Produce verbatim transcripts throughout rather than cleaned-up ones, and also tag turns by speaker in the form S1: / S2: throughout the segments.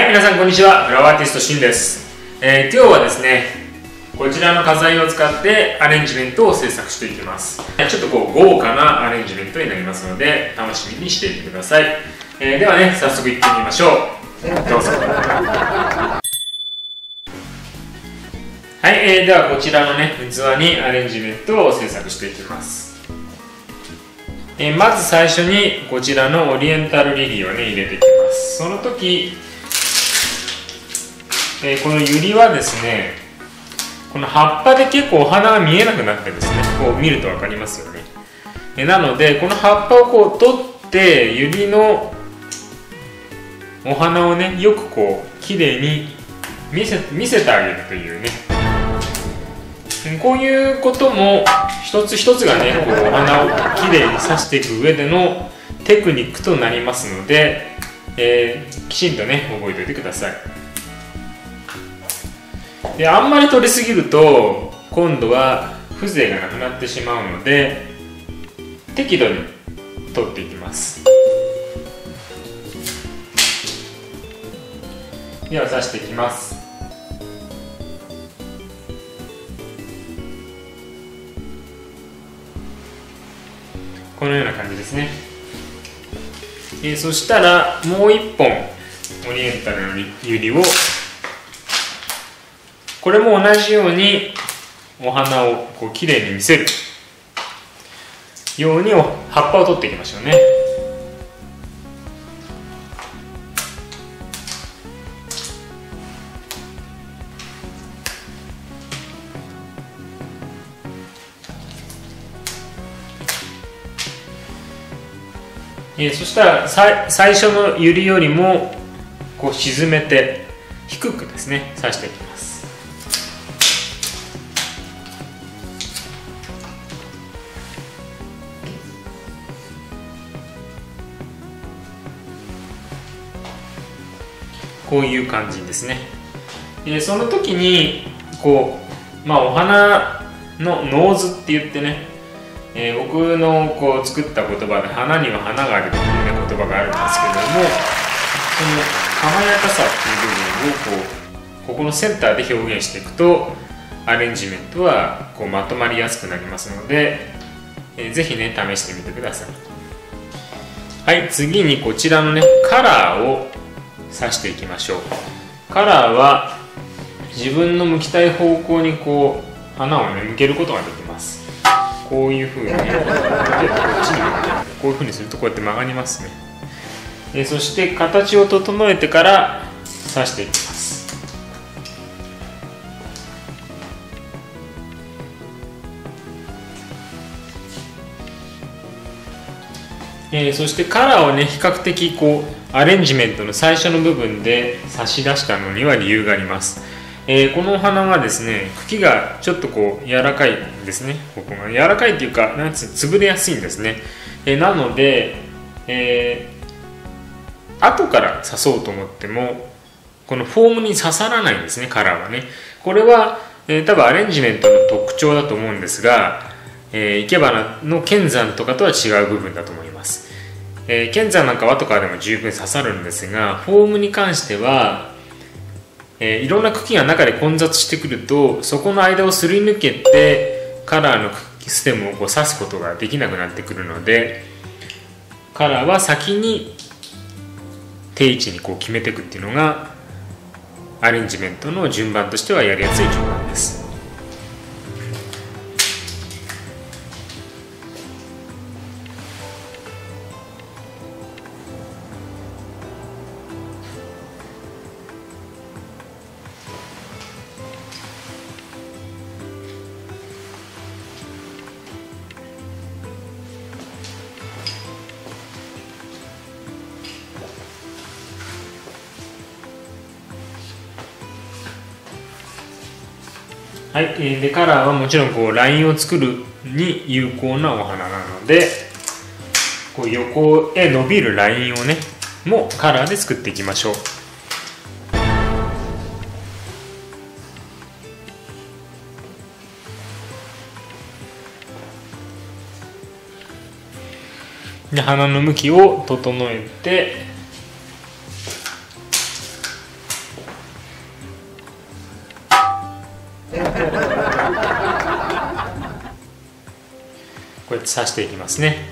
S1: はい、皆さんこんにちは。フラワーアーティストしんです、えー、今日はですね、こちらの花材を使ってアレンジメントを制作していきます。ちょっとこう豪華なアレンジメントになりますので、楽しみにしていてください。えー、ではね、早速いってみましょう。どうぞ。はい、えー、ではこちらのね、器にアレンジメントを制作していきます。えー、まず最初にこちらのオリエンタルリリーをね、入れていきます。その時、えー、このユリはですね、この葉っぱで結構お花が見えなくなってですね、こう見ると分かりますよね。えー、なのでこの葉っぱをこう取ってユリのお花をね、よくこうきれいに見せ、見せてあげるというね、こういうことも一つ一つがね、こうお花をきれいに刺していく上でのテクニックとなりますので、えー、きちんとね覚えておいてください。で、あんまり取りすぎると今度は風情がなくなってしまうので、適度に取っていきます。では刺していきます。このような感じですね。えー、そしたらもう一本オリエンタルのユリを、これも同じようにお花をこうきれいに見せるように葉っぱを取っていきましょうね。えー、そしたらさ最初のユリよりもこう沈めて低くですね刺していきます。こういう感じですね。えー、その時にこう、まあ、お花のノーズって言ってね、えー、僕のこう作った言葉で花には花があるという、ね、言葉があるんですけれども、その華やかさっていう部分をこうここのセンターで表現していくとアレンジメントはこうまとまりやすくなりますので、えー、ぜひね試してみてください。はい、次にこちらのねカラーを刺していきましょう。カラーは自分の向きたい方向にこう花をね向けることができます。こういうふうに、こっちに向けてこういうふうにするとこうやって曲がりますね。えそして形を整えてから刺していきます。えー、そしてカラーをね比較的こうアレンジメントの最初の部分で差し出したのには理由があります。えー、このお花はですね、茎がちょっとこう柔らかいんですね。ここが柔らかいっていうか、なんつう潰れやすいんですね。えー、なので、えー、後から刺そうと思ってもこのフォームに刺さらないんですね、カラーはね。これは、えー、多分アレンジメントの特徴だと思うんですが、えー、生け花の剣山とかとは違う部分だと思います。えー、剣山なんかは後からでも十分刺さるんですが、フォームに関してはえー、いろんな茎が中で混雑してくると、そこの間をすり抜けてカラーのステムをこう刺すことができなくなってくるので、カラーは先に定位置にこう決めていくっていうのがアレンジメントの順番としてはやりやすい順番です。はい、でカラーはもちろんこうラインを作るに有効なお花なので、こう横へ伸びるラインをねもカラーで作っていきましょう。で鼻の向きを整えて、 こうやって刺していきますね。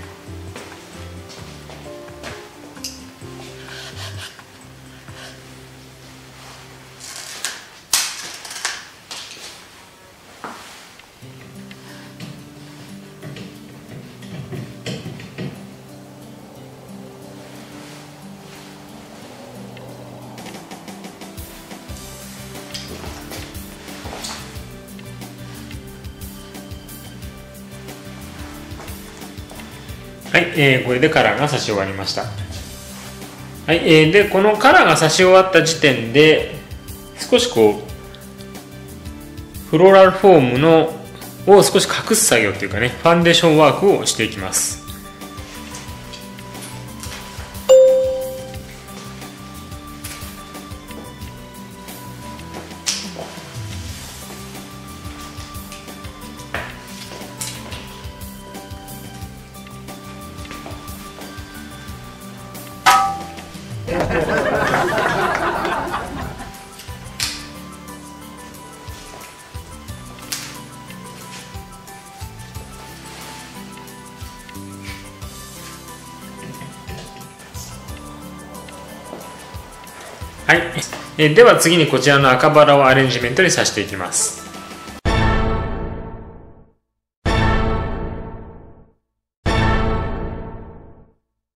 S1: はい、えー、これでカラーが刺し終わりました。はい、えー、でこのカラーが刺し終わった時点で少しこうフローラルフォームのを少し隠す作業というかね、ファンデーションワークをしていきます。はい、えでは次にこちらの赤バラをアレンジメントにさしていきます。